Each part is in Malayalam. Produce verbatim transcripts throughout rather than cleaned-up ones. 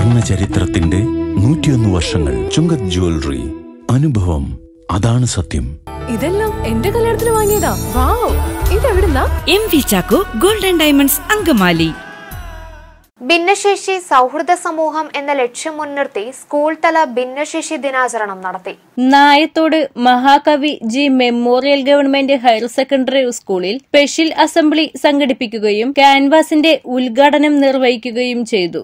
സ്വർണ്ണ ചരിത്രത്തിന്റെ നൂറ്റിയൊന്ന് വർഷങ്ങൾ. ചുങ്കത് ജ്വല്ലറി. അനുഭവം, അതാണ് സത്യം. ഇതെല്ലാം എന്റെ കല്യാണത്തിന് വാങ്ങിയതാ. വാവ്, ഇതെവിടുന്നാ? M V Chacko golden diamonds, Angamaly. ഭിന്നശേഷി സൗഹൃദ സമൂഹം എന്ന ലക്ഷ്യം മുൻനിർത്തി സ്കൂൾ തല ഭിന്നശേഷി ദിനാചരണം നടത്തി. നായത്തോട് മഹാകവി G memorial government higher secondary സ്കൂളിൽ സ്പെഷ്യൽ അസംബ്ലി സംഘടിപ്പിക്കുകയും ക്യാൻവാസിന്റെ ഉദ്ഘാടനം നിർവഹിക്കുകയും ചെയ്തു.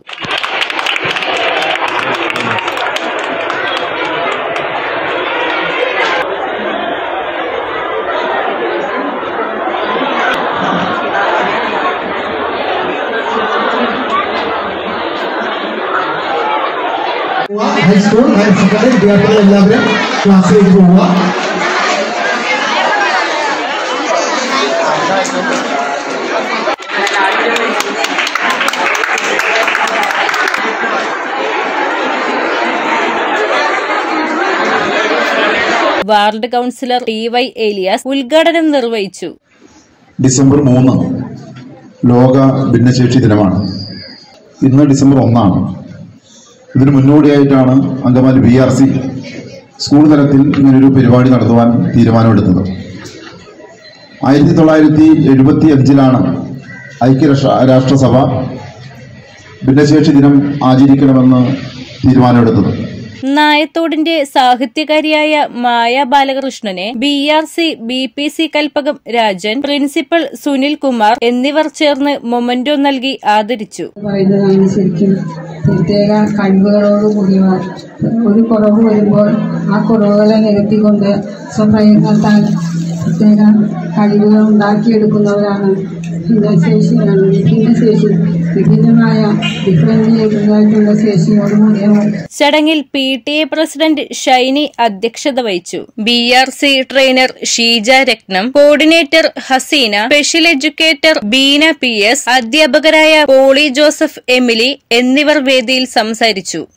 ഹൈസ്കൂൾ ഹയർ സെക്കൻഡറി വിദ്യാർത്ഥികൾ എല്ലാവരും ക്ലാസ്സിലേക്ക് പോവുക. Ward councillor T Y Elias ഉദ്ഘാടനം നിർവഹിച്ചു. ഡിസംബർ മൂന്ന് ലോക ഭിന്നശേഷി ദിനമാണ്. ഇന്ന് ഡിസംബർ ഒന്നാണ്. ഇതിന് മുന്നോടിയായിട്ടാണ് Angamaly B R C school തലത്തിൽ ഇങ്ങനൊരു പരിപാടി നടത്തുവാൻ തീരുമാനമെടുത്തത്. ആയിരത്തി തൊള്ളായിരത്തി എഴുപത്തി അഞ്ചിലാണ് ഐക്യരാഷ്ട്ര രാഷ്ട്രസഭ ഭിന്നശേഷി ദിനം ആചരിക്കണമെന്ന് തീരുമാനമെടുത്തത്. നായത്തോടിന്റെ സാഹിത്യകാരിയായ മായ ബാലകൃഷ്ണനെ B R C B P C Kalpakam Rajan, principal Sunil Kumar എന്നിവർ ചേർന്ന് മൊമന്റോ നൽകി ആദരിച്ചു. ശരിക്കും പ്രത്യേക കഴിവുകളോടുകൂടിയവർ. ഒരു കുറവ് വരുമ്പോൾ ആ കുറവുകളെ നികത്തിക്കൊണ്ട് സ്വപ്രയത്നത്താൽ പ്രത്യേക കഴിവുകൾ ഉണ്ടാക്കിയെടുക്കുന്നവരാണ് ഭിന്നശേഷിയാണ്. ഭിന്നശേഷി വിഭിന്നമായ ഡിഫറൻഷിയേറ്റഡായിട്ടുള്ള ശേഷിയോടുകൂടിയവർ. ചടങ്ങിൽ P T A president Shiny അധ്യക്ഷത വഹിച്ചു. B R C trainer Sheeja Rathnam, coordinator Haseena, special educator Beena P S, അധ്യാപകരായ പോളി ജോസഫ്, എമിലി എന്നിവർ വേദിയിൽ സംസാരിച്ചു.